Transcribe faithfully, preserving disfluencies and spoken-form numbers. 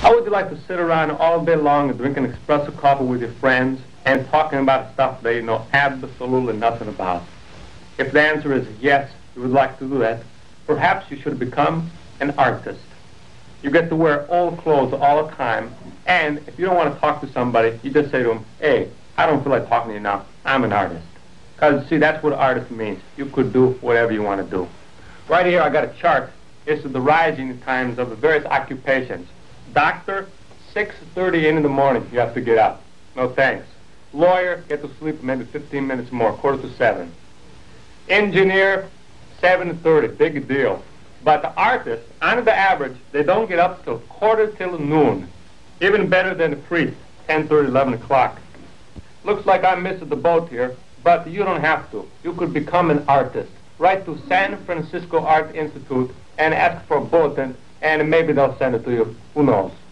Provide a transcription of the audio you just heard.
How would you like to sit around all day long and drink an espresso coffee with your friends and talking about stuff they know absolutely nothing about? If the answer is yes, you would like to do that, perhaps you should become an artist. You get to wear old clothes all the time, and if you don't want to talk to somebody, you just say to them, hey, I don't feel like talking to you now. I'm an artist. Because, see, that's what artist means. You could do whatever you want to do. Right here, I got a chart. It's the rising times of the various occupations. Doctor, six thirty in the morning, you have to get up. No thanks. Lawyer, get to sleep maybe fifteen minutes more, quarter to seven. Engineer, seven thirty, big deal. But the artists, on the average, they don't get up till quarter till noon. Even better than the priest, ten thirty, eleven o'clock. Looks like I missed the boat here, but you don't have to. You could become an artist. Write to San Francisco Art Institute and ask for a bulletin, and maybe they'll send it to you. Who knows?